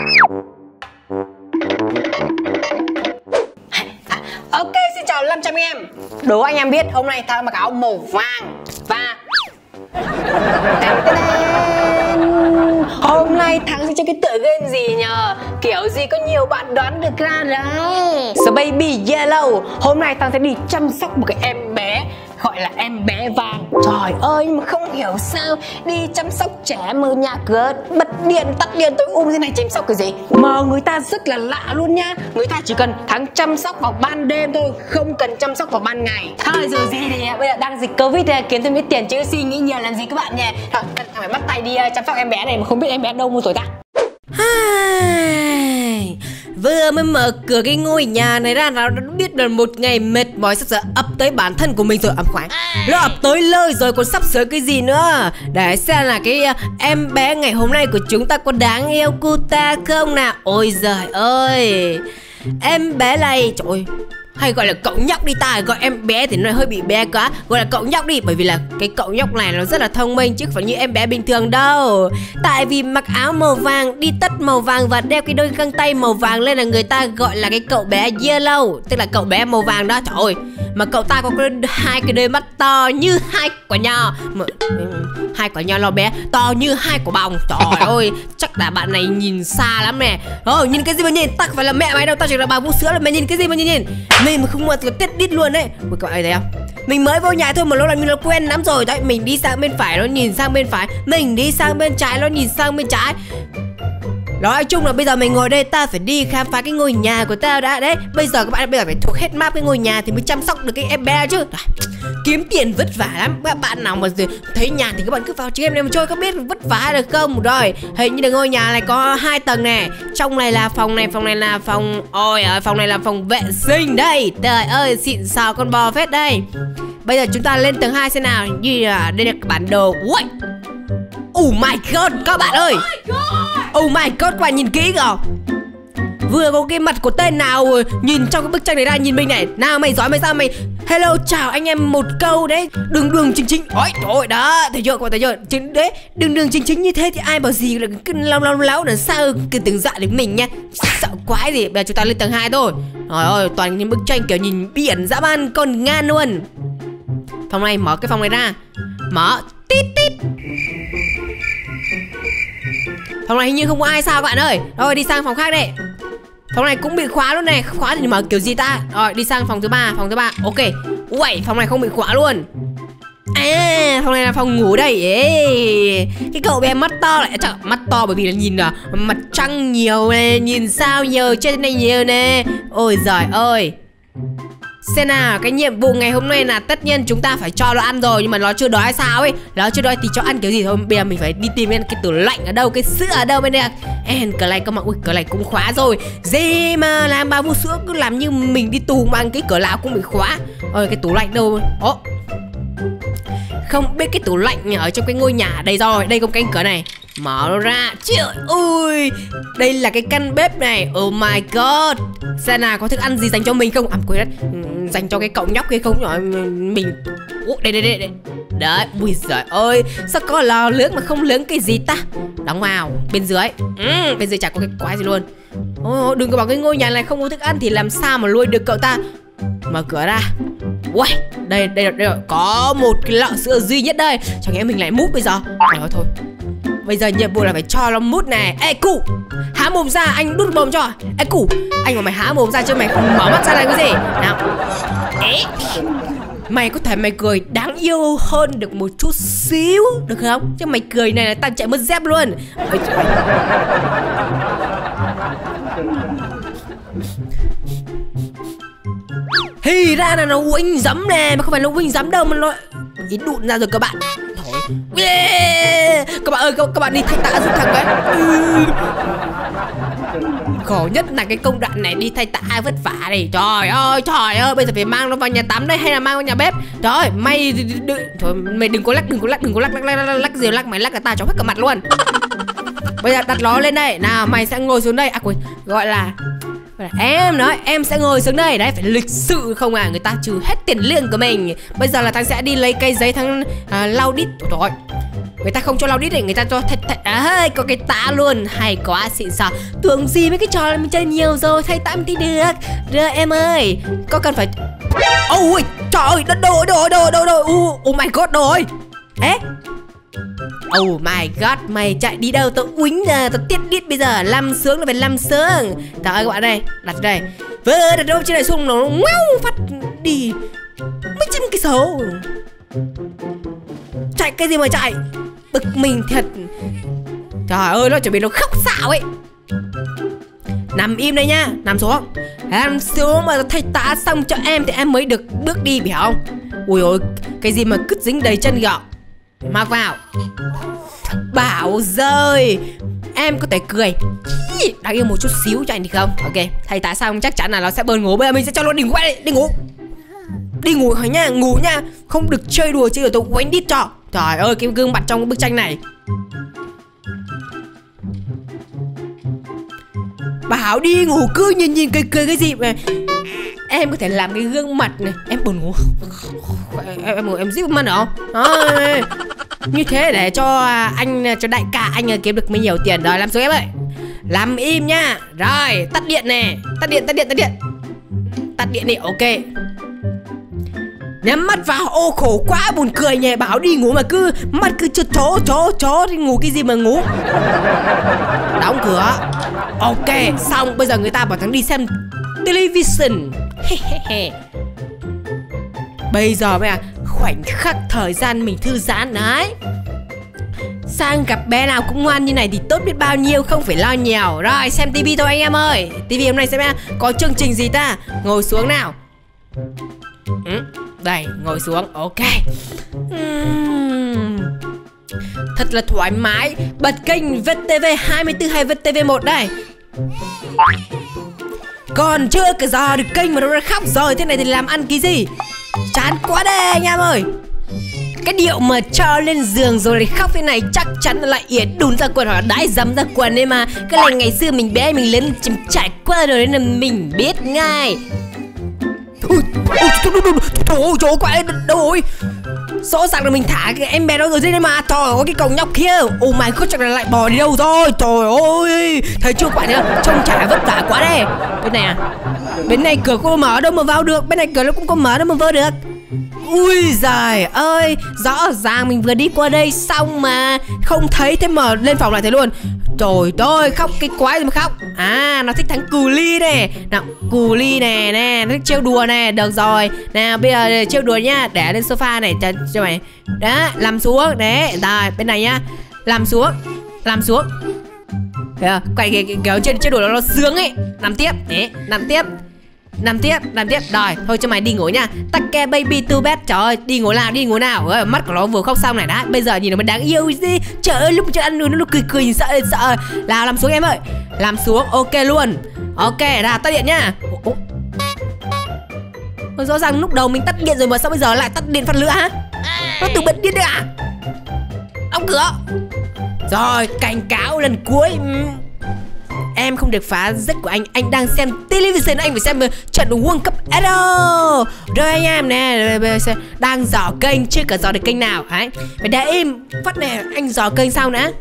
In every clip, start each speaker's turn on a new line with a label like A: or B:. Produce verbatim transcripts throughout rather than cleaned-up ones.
A: Ok, xin chào năm trăm em. Đố anh em biết hôm nay Thắng mặc áo màu vàng và hôm nay Thắng sẽ chơi cái tựa game gì nhờ? Kiểu gì có nhiều bạn đoán được ra đấy. So baby yellow. Hôm nay Thắng sẽ đi chăm sóc một cái em bé gọi là em bé vàng. Trời ơi, mà không hiểu sao đi chăm sóc trẻ mở nhà cửa bật điện tắt điện tối um thế này, chăm sóc cái gì mà người ta rất là lạ luôn nha. Người ta chỉ cần Thắng chăm sóc vào ban đêm thôi, không cần chăm sóc vào ban ngày. Thôi dù gì thì bây giờ đang dịch Covid thì kiếm thêm ít tiền chứ suy nghĩ nhiều làm gì các bạn nhỉ. Thôi Thắng phải bắt tay đi chăm sóc em bé này mà không biết em bé đâu mua rồi ta.
B: Vừa mới mở cửa cái ngôi nhà này ra, nó đã biết là một ngày mệt mỏi sắp sửa ập tới bản thân của mình rồi. Ẩm khoái, nó ập tới lời rồi còn sắp sửa cái gì nữa. Để xem là cái em bé ngày hôm nay của chúng ta có đáng yêu cô ta không nào. Ôi giời ơi, em bé này, trời ơi, hay gọi là cậu nhóc đi ta, gọi em bé thì nó hơi bị bé quá, gọi là cậu nhóc đi, bởi vì là cái cậu nhóc này nó rất là thông minh chứ không phải như em bé bình thường đâu. Tại vì mặc áo màu vàng, đi tất màu vàng và đeo cái đôi găng tay màu vàng lên là người ta gọi là cái cậu bé yellow, tức là cậu bé màu vàng đó. Trời ơi, mà cậu ta có cái, hai cái đôi mắt to như hai quả nho, mà, hai quả nho lo bé to như hai quả bòng. Trời ơi, chắc là bạn này nhìn xa lắm nè. Ồ, nhìn cái gì mà nhìn, tao phải là mẹ mày đâu, tao chỉ là bà vú sữa, là mày nhìn cái gì mà nhìn nhìn. Mình mà không mà tết đít luôn đấy. Ôi, các bạn thấy không? Mình mới vô nhà thôi mà nó làm như nó quen lắm rồi đấy. Mình đi sang bên phải nó nhìn sang bên phải, mình đi sang bên trái nó nhìn sang bên trái. Nói chung là bây giờ mình ngồi đây, ta phải đi khám phá cái ngôi nhà của tao đã đấy. Bây giờ các bạn bây giờ phải thuộc hết map cái ngôi nhà thì mới chăm sóc được cái em bé chứ. Kiếm tiền vất vả lắm. Các bạn nào mà thấy nhà thì các bạn cứ vào chơi em này mà chơi, có biết vất vả được không? Rồi, hình như là ngôi nhà này có hai tầng này. Trong này là phòng này, phòng này là phòng, ôi ơi, phòng này là phòng vệ sinh đây. Trời ơi, xịn sò con bò phết đây. Bây giờ chúng ta lên tầng hai xem nào. Như là đây là bản đồ. Ui, oh my god, các bạn ơi. Oh my god, các bạn nhìn kỹ kìa. Vừa có cái mặt của tên nào nhìn trong cái bức tranh này ra, nhìn mình này. Nào mày giỏi mày sao mày hello chào anh em một câu đấy. Đường đường chính chính. Ôi trời ơi, đó, thấy chưa các bạn, thấy chưa? Chính đấy, đường đường chính chính như thế thì ai bảo gì là cứ long long láo là sao cứ từng dọa được mình nha. Sợ quái gì. Bây giờ chúng ta lên tầng hai thôi. Trời ơi, toàn những bức tranh kiểu nhìn biển dã man con ngan luôn. Phòng này, mở cái phòng này ra. Mở tít tít. Phòng này hình như không có ai sao các bạn ơi. Rồi đi sang phòng khác đây. Phòng này cũng bị khóa luôn này. Khóa thì mở kiểu gì ta. Rồi đi sang phòng thứ ba. Phòng thứ ba, ok. Ui, phòng này không bị khóa luôn. À, phòng này là phòng ngủ đây. Ê, cái cậu bé mắt to lại. Trời, mắt to bởi vì là nhìn là mặt trăng nhiều nè, nhìn sao nhiều, trên này nhiều nè. Ôi giời ơi. Xem nào, cái nhiệm vụ ngày hôm nay là tất nhiên chúng ta phải cho nó ăn rồi. Nhưng mà nó chưa đói hay sao ấy. Nó chưa đói thì cho ăn kiểu gì thôi. Bây giờ mình phải đi tìm cái tủ lạnh ở đâu, cái sữa ở đâu bên đây. En, cửa lạnh có mà, ui cửa lạnh cũng khóa rồi. Gì mà làm bà vú sữa cứ làm như mình đi tù mà cái cửa nào cũng bị khóa. Ôi cái tủ lạnh đâu. Ồ, không biết cái tủ lạnh ở trong cái ngôi nhà đây rồi. Đây có cánh cửa này, mở nó ra. Trời ơi, đây là cái căn bếp này. Oh my god. Xem nào có thức ăn gì dành cho mình không. À quên đấy, dành cho cái cậu nhóc kia không rồi mình. Ủa, đây đây đây đây. Đấy, ui giời ơi, sao có lò nướng mà không nướng cái gì ta. Đóng vào bên dưới. Ừ, bên dưới chả có cái quái gì luôn. Ôi, đừng có bảo cái ngôi nhà này không có thức ăn thì làm sao mà nuôi được cậu ta. Mở cửa ra. Ui, đây đây đây, đây có một cái lọ sữa duy nhất đây. Chẳng lẽ mình lại mút bây giờ. Rồi thôi, bây giờ nhiệm vụ là phải cho nó mút này. Ê cụ, há mồm ra, anh đút mồm cho. Ê cụ, anh mà mày há mồm ra chứ mày không mở mắt ra là cái gì. Nào. Ê, mày có thể mày cười đáng yêu hơn được một chút xíu được không? Chứ mày cười này là tao chạy mất dép luôn. Ôi trời. Thì ra là nó uýnh giấm nè, mà không phải nó uýnh giấm đâu mà nó ý đụn ra rồi các bạn. Thôi. Yeah. Các bạn ơi, các, các bạn đi thay tã giúp thằng cái. Ừ. Khổ nhất là cái công đoạn này đi thay tã vất vả này. Trời ơi, trời ơi, bây giờ phải mang nó vào nhà tắm đây hay là mang vào nhà bếp. Trời, mày thôi, mày đừng có lắc, đừng có lắc, đừng có lắc lắc lắc lắc, lắc gì lắc, mày lắc cả ta cho hết cả mặt luôn. Bây giờ đặt nó lên đây. Nào, mày sẽ ngồi xuống đây. À quên, gọi là em nói em sẽ ngồi xuống đây. Đấy, phải lịch sự không à, người ta trừ hết tiền lương của mình. Bây giờ là thằng sẽ đi lấy cây giấy thằng à, lau đít. Trời ơi, Người ta không cho lau đít này, người ta cho thật thật à, có cái tã luôn. Hay quá, xịn sò. Tưởng gì mấy cái trò này mình chơi nhiều rồi, thay tã mình thì được. Được em ơi, có cần phải... Ôi trời ơi, đồ đồ đồ đồ đồ. Oh my god, đồ ơi. Ê, oh my god, mày chạy đi đâu? Tao uýnh ra, tao tiết đít bây giờ. Lăm sướng là phải lăm sướng. Trời ơi các bạn đây, đặt đây. Vơ đặt đâu trên này xuống nó ngáo phát đi. Mấy trăm cái số. Chạy cái gì mà chạy? Bực mình thật. Trời ơi, nó chuẩn bị nó khóc xạo ấy. Nằm im đây nhá, nằm xuống. Nằm xuống mà thay tã xong cho em thì em mới được bước đi, phải không? Ui ôi, cái gì mà cứt dính đầy chân gạo. Mặc vào. Bảo rơi. Em có thể cười đáng yêu một chút xíu cho anh thì không? Ok, thay tã xong chắc chắn là nó sẽ bơn ngủ. Bây giờ mình sẽ cho nó đi ngủ đi, đi ngủ. Đi ngủ hả nha, ngủ nha. Không được chơi đùa chứ, tôi quánh đít cho. Trời ơi, cái gương mặt trong cái bức tranh này. Bảo đi ngủ cứ nhìn nhìn cười cười cái gì mà. Em có thể làm cái gương mặt này. Em buồn ngủ. Em em, em zip mắt không? À, như thế để cho anh, cho đại ca anh kiếm được mới nhiều tiền. Rồi làm xuống em ơi. Làm im nha. Rồi tắt điện nè. Tắt điện, tắt điện, tắt điện. Tắt điện đi, ok. Nhắm mắt vào, ô khổ quá, buồn cười nhỉ. Bảo đi ngủ mà cứ mắt cứ chó chó chó chó thì ngủ cái gì mà ngủ. Đóng cửa. Ok, xong bây giờ người ta bảo thằng đi xem television. Bây giờ mới là khoảnh khắc thời gian mình thư giãn đấy. Sang gặp bé nào cũng ngoan như này thì tốt biết bao nhiêu, không phải lo nhiều. Rồi xem tivi thôi anh em ơi. Tivi hôm nay xem có chương trình gì ta. Ngồi xuống nào. Ừ, đây, ngồi xuống, ok. uhm. Thật là thoải mái. Bật kênh vê tê vê hai mươi tư hay vê tê vê một đây. Còn chưa cả giờ được kênh mà nó đã khóc rồi. Thế này thì làm ăn cái gì. Chán quá đây anh em ơi. Cái điệu mà cho lên giường rồi lại khóc thế này chắc chắn là lại yển đùn ra quần hoặc là đái dấm ra quần ấy mà. Cái này ngày xưa mình bé mình lớn chìm trải qua rồi nên là mình biết ngay. Ôi, ôi, trời ơi, trời ơi, quậy đâu rồi. Rõ ràng là mình thả cái em bé đó rồi thế này mà. Trời ơi, cái cổng nhóc kia. Oh my god, chắc là lại bò đi đâu rồi. Trời ơi, thấy chưa các bạn thấy không? Trông chả vất vả quá đây. Bên này à? Bên này cửa có mở đâu mà vào được. Bên này cửa nó cũng có mở đâu mà vào được. Ui giời ơi, rõ ràng mình vừa đi qua đây xong mà không thấy, thế mà lên phòng lại thấy luôn. Trời ơi, khóc cái quái gì mà khóc. À, nó thích thằng Cù Ly này. Nào, Cù Ly nè, nè, nó thích trêu đùa nè. Được rồi, nào bây giờ trêu đùa nhá. Để lên sofa này cho, cho mày. Đó, làm xuống, đấy, rồi, bên này nhá. Làm xuống, làm xuống. Quay cái kiểu trêu, trêu đùa nó sướng ấy. Làm tiếp, đấy, làm tiếp. Làm tiếp, làm tiếp, rồi, thôi cho mày đi ngủ nha. Take baby to bed, trời ơi, đi ngủ nào, đi ngủ nào. Ơi, mắt của nó vừa khóc xong này đã. Bây giờ nhìn nó mới đáng yêu gì. Trời ơi, lúc cho ăn nó, nó cười cười sợ sợ. Nào, làm xuống em ơi. Làm xuống, ok luôn. Ok, ra tắt điện nhá. Ủa? Rõ ràng lúc đầu mình tắt điện rồi mà sao bây giờ lại tắt điện phát nữa hả? Nó tự bật điện đấy à? Đóng cửa. Rồi, cảnh cáo lần cuối. Em không được phá giấc của anh. Anh đang xem television, anh phải xem trận World Cup Edo. Rồi anh em nè, đang dò kênh, chưa cả dò được kênh nào. Đấy, phải để im. Phát nè, anh dò kênh sau nữa.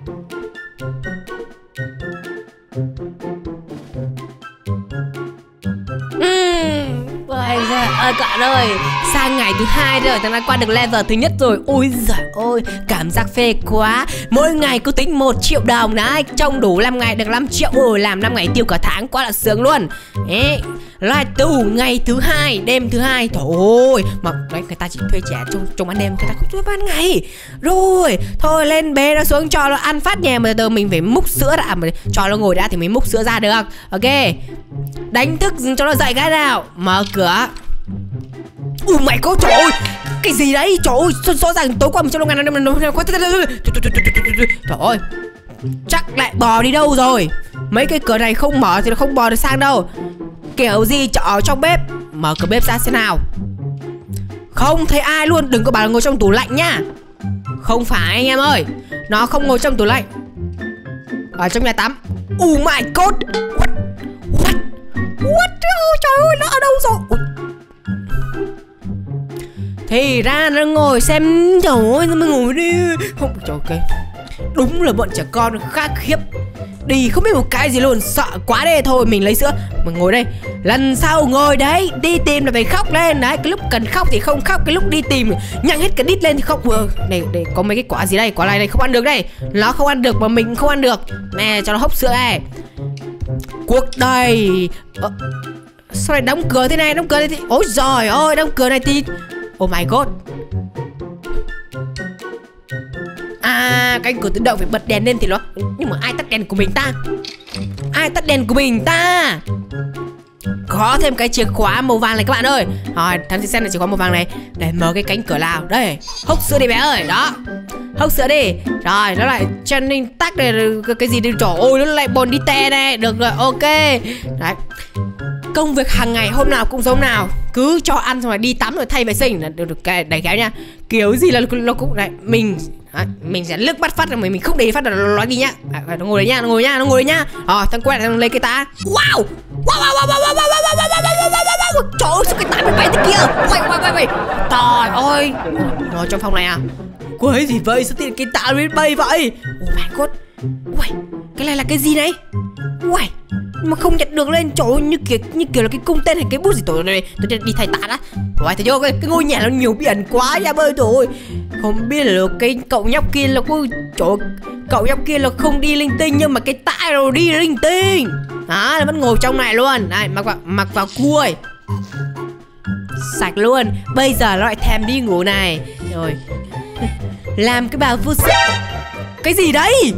B: Ôi giời ơi bạn ơi, sang ngày thứ hai rồi, thằng đã qua được level thứ nhất rồi. Ôi giời ơi, cảm giác phê quá. Mỗi ngày cứ tính một triệu đồng đấy. Trong đủ năm ngày được năm triệu. Ôi, làm năm ngày tiêu cả tháng quá là sướng luôn. Đấy, là từ ngày thứ hai, đêm thứ hai. Thôi, mà đấy, người ta chỉ thuê trẻ trong, trong ban đêm, người ta không thuê ban ngày. Rồi, thôi lên bế nó xuống cho nó ăn phát nhà. Mà từ mình phải múc sữa đã, mà cho nó ngồi đã thì mới múc sữa ra được. Ok, đánh thức cho nó dậy cái nào. Mở cửa. Ui mày có, trời ơi, cái gì đấy, trời ơi, rõ ràng tối qua mình trong ngàn năm. Trời ơi, chắc lại bò đi đâu rồi. Mấy cái cửa này không mở thì nó không bò được sang đâu. Kiểu gì ở trong bếp. Mở cửa bếp ra xem nào. Không thấy ai luôn, đừng có bảo là ngồi trong tủ lạnh nhá. Không phải anh em ơi, nó không ngồi trong tủ lạnh, ở trong nhà tắm. Oh my god. What? What? What? Oh, trời ơi, nó ở đâu rồi? Ủa? Thì ra nó ngồi xem. Trời ơi, nó mới ngồi đi. Không, trời ơi, đúng là bọn trẻ con khác khiếp. Đi không biết một cái gì luôn, sợ quá đây. Thôi mình lấy sữa, mình ngồi đây. Lần sau ngồi đấy, đi tìm là phải khóc lên. Đấy, cái lúc cần khóc thì không khóc, cái lúc đi tìm nhăng hết cái đít lên thì khóc. Này, đây có mấy cái quả gì đây, quả này này không ăn được đây. Nó không ăn được mà mình không ăn được. Nè, cho nó hốc sữa này. Cuộc đời ờ, sao lại đóng cửa thế này, đóng cửa này thì... Ôi giời ơi, đóng cửa này thì... Oh my god. À, cánh cửa tự động phải bật đèn lên thì nó... Nhưng mà ai tắt đèn của mình ta? Ai tắt đèn của mình ta? Có thêm cái chìa khóa màu vàng này các bạn ơi. Rồi, thằng xem là chìa khóa màu vàng này để mở cái cánh cửa nào. Đây, hốc sữa đi bé ơi. Đó, hốc sữa đi. Rồi, nó lại trending tắt này. Cái gì đi, trời ơi, nó lại bồn đi te này. Được rồi, ok. Đấy, công việc hàng ngày hôm nào cũng giống nào. Cứ cho ăn xong rồi đi tắm rồi thay vệ sinh là được, được cái đầy kéo nha. Kiểu gì là nó cũng đấy. Mình à, mình sẽ lướt bắt phát rồi mình, mình không để phát là nó nói gì nhá. À, nó ngồi đấy nha, nó ngồi nha, nó ngồi đấy nhá. Ờ, thằng quẹt thằng lấy cái tá. Wow. Wow wow wow wow wow wow wow wow. Trời ơi, sao cái tá nó bay thế kia. Quay quay quay quay. Trời ơi. Rồi trong phòng này à? Quái gì vậy? Sao tiền cái tá nó bay vậy? Oh my god. Ui, cái này là cái gì đấy? Ui, mà không nhặt được lên. Trời ơi, như kiểu như kiểu là cái cung tên hay cái bút gì tối này. Tôi đi thay tạ đã. Rồi thấy chưa, cái, cái ngôi nhà nó nhiều biển quá nha bơi rồi. Không biết là cái cậu nhóc kia là có... Trời ơi, cậu nhóc kia là không đi linh tinh nhưng mà cái tạ rồi đi linh tinh. Đó, là vẫn ngồi trong này luôn. Đây, mặc vào mặc vào cua. Sạch luôn. Bây giờ nó lại thèm đi ngủ này. Rồi. Làm cái bà vô sức. Cái gì đấy?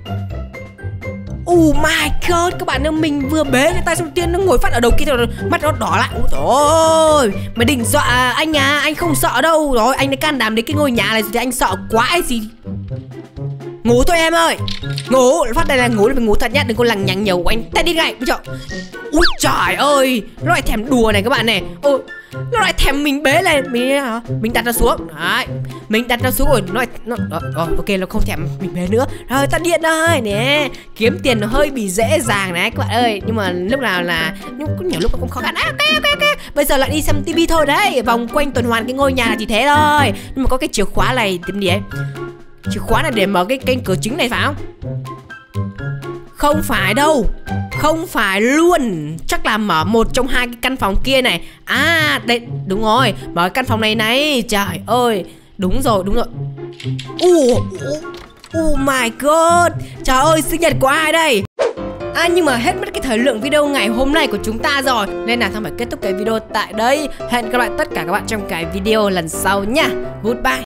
B: Oh my god, các bạn ơi, mình vừa bế cái tay xong Tiên nó ngồi phát ở đầu kia rồi mắt nó đỏ lại. Ôi trời ơi, mày định dọa anh à? Anh không sợ đâu. Rồi, anh đã can đảm đến cái ngôi nhà này rồi thì anh sợ quá hay gì. Ngủ thôi em ơi. Ngủ, phát đây là ngủ là mình ngủ thật nhá, đừng có lằng nhằng nhiều của anh. Tay đi ngay, bây giờ. Ui trời ơi, nó lại thèm đùa này các bạn này. Ôi, nó lại thèm mình bế lên. Mình hả? Mình đặt nó xuống. Đấy, mình đặt nó xuống rồi nó, nó đó, đó, ok, nó không thèm mình bế nữa. Rồi tắt điện thôi nè. Kiếm tiền nó hơi bị dễ dàng đấy các bạn ơi. Nhưng mà lúc nào là nhưng có nhiều lúc nó cũng khó khăn. À, ok ok ok. Bây giờ lại đi xem tivi thôi đấy. Vòng quanh tuần hoàn cái ngôi nhà là chỉ thế thôi. Nhưng mà có cái chìa khóa này tìm gì ấy. Chìa khóa này để mở cái kênh cửa chính này phải không? Không phải đâu. Không phải luôn. Chắc là mở một trong hai cái căn phòng kia này. À đây, đúng rồi, mở cái căn phòng này này. Trời ơi, đúng rồi, đúng rồi. Oh, oh my god. Trời ơi, sinh nhật của ai đây? À nhưng mà hết mất cái thời lượng video ngày hôm nay của chúng ta rồi, nên là Thăng phải kết thúc cái video tại đây. Hẹn gặp lại tất cả các bạn trong cái video lần sau nha. Goodbye.